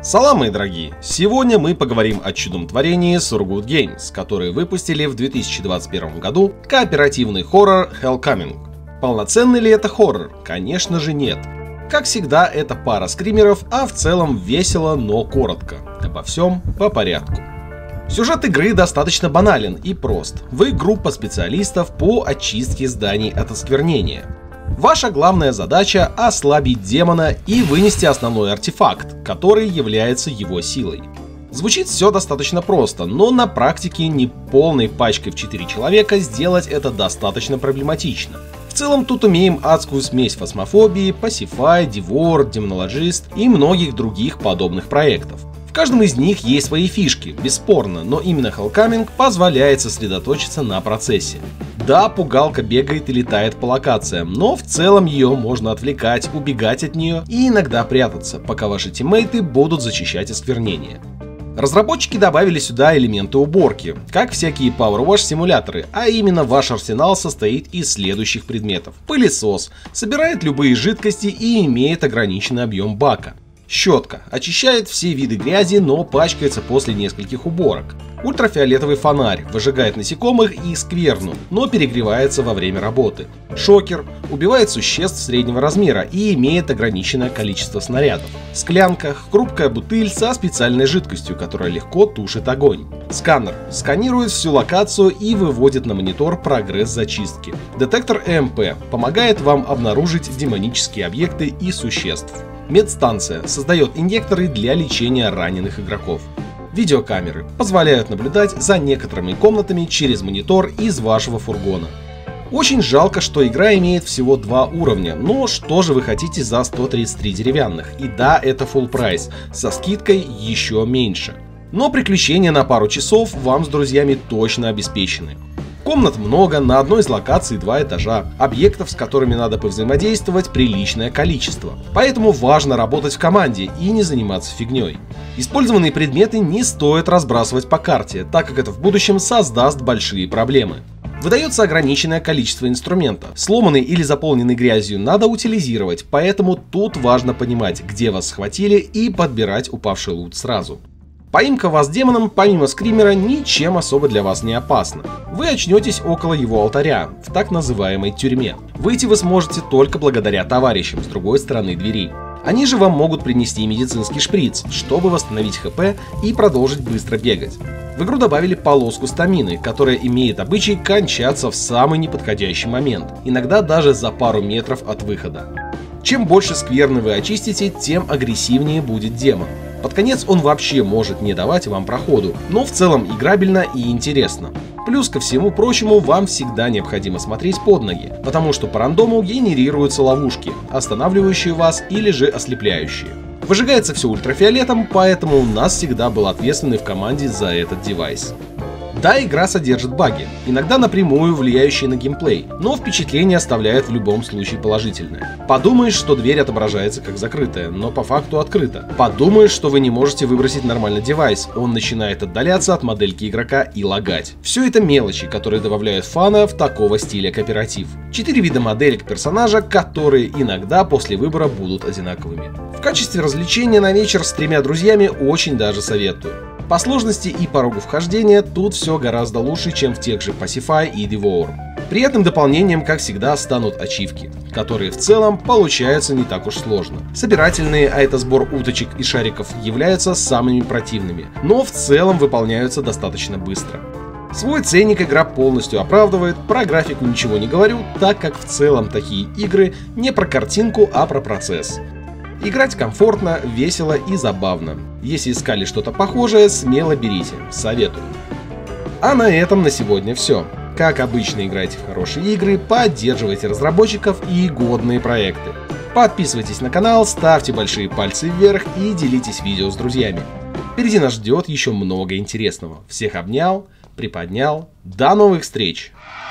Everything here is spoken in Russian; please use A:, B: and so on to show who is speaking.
A: Салам, мои дорогие! Сегодня мы поговорим о чудном творении Surgood Games, которые выпустили в 2021 году кооперативный хоррор Hellcoming. Полноценный ли это хоррор? Конечно же нет. Как всегда, это пара скримеров, а в целом весело, но коротко. Обо всем по порядку. Сюжет игры достаточно банален и прост. Вы группа специалистов по очистке зданий от осквернения. Ваша главная задача — ослабить демона и вынести основной артефакт, который является его силой. Звучит все достаточно просто, но на практике не полной пачкой в 4 человека сделать это достаточно проблематично. В целом тут имеем адскую смесь фасмофобии, Pacify, Devour, Demonologist и многих других подобных проектов. В каждом из них есть свои фишки, бесспорно, но именно Hellcoming позволяет сосредоточиться на процессе. Да, пугалка бегает и летает по локациям, но в целом ее можно отвлекать, убегать от нее и иногда прятаться, пока ваши тиммейты будут зачищать осквернение. Разработчики добавили сюда элементы уборки, как всякие Power Wash симуляторы, а именно ваш арсенал состоит из следующих предметов. Пылесос собирает любые жидкости и имеет ограниченный объем бака. Щетка очищает все виды грязи, но пачкается после нескольких уборок. Ультрафиолетовый фонарь выжигает насекомых и скверну, но перегревается во время работы. Шокер убивает существ среднего размера и имеет ограниченное количество снарядов. Склянка — хрупкая бутыль со специальной жидкостью, которая легко тушит огонь. Сканер сканирует всю локацию и выводит на монитор прогресс зачистки. Детектор ЭМП помогает вам обнаружить демонические объекты и существ. Медстанция создает инъекторы для лечения раненых игроков. Видеокамеры позволяют наблюдать за некоторыми комнатами через монитор из вашего фургона. Очень жалко, что игра имеет всего 2 уровня, но что же вы хотите за 133 деревянных? И да, это full прайс, со скидкой еще меньше. Но приключения на пару часов вам с друзьями точно обеспечены. Комнат много, на одной из локаций 2 этажа, объектов, с которыми надо повзаимодействовать, приличное количество. Поэтому важно работать в команде и не заниматься фигней. Использованные предметы не стоит разбрасывать по карте, так как это в будущем создаст большие проблемы. Выдается ограниченное количество инструмента. Сломанный или заполненный грязью надо утилизировать, поэтому тут важно понимать, где вас схватили, и подбирать упавший лут сразу. Поимка вас демоном, помимо скримера, ничем особо для вас не опасна. Вы очнетесь около его алтаря, в так называемой тюрьме. Выйти вы сможете только благодаря товарищам с другой стороны двери. Они же вам могут принести медицинский шприц, чтобы восстановить ХП и продолжить быстро бегать. В игру добавили полоску стамины, которая имеет обычай кончаться в самый неподходящий момент, иногда даже за пару метров от выхода. Чем больше скверны вы очистите, тем агрессивнее будет демон. Под конец он вообще может не давать вам проходу, но в целом играбельно и интересно. Плюс ко всему прочему, вам всегда необходимо смотреть под ноги, потому что по рандому генерируются ловушки, останавливающие вас или же ослепляющие. Выжигается все ультрафиолетом, поэтому у нас всегда был ответственный в команде за этот девайс. Да, игра содержит баги, иногда напрямую влияющие на геймплей, но впечатление оставляет в любом случае положительное. Подумаешь, что дверь отображается как закрытая, но по факту открыта. Подумаешь, что вы не можете выбросить нормально девайс, он начинает отдаляться от модельки игрока и лагать. Все это мелочи, которые добавляют фана в такого стиля кооператив. 4 вида моделек персонажа, которые иногда после выбора будут одинаковыми. В качестве развлечения на вечер с 3 друзьями очень даже советую. По сложности и порогу вхождения тут все гораздо лучше, чем в тех же Pacify и Devour. Приятным дополнением, как всегда, станут ачивки, которые в целом получаются не так уж сложно. Собирательные, а это сбор уточек и шариков, являются самыми противными, но в целом выполняются достаточно быстро. Свой ценник игра полностью оправдывает, про графику ничего не говорю, так как в целом такие игры не про картинку, а про процесс. Играть комфортно, весело и забавно. Если искали что-то похожее, смело берите, советую. А на этом на сегодня все. Как обычно, играйте в хорошие игры, поддерживайте разработчиков и годные проекты. Подписывайтесь на канал, ставьте большие пальцы вверх и делитесь видео с друзьями. Впереди нас ждет еще много интересного. Всех обнял, приподнял. До новых встреч!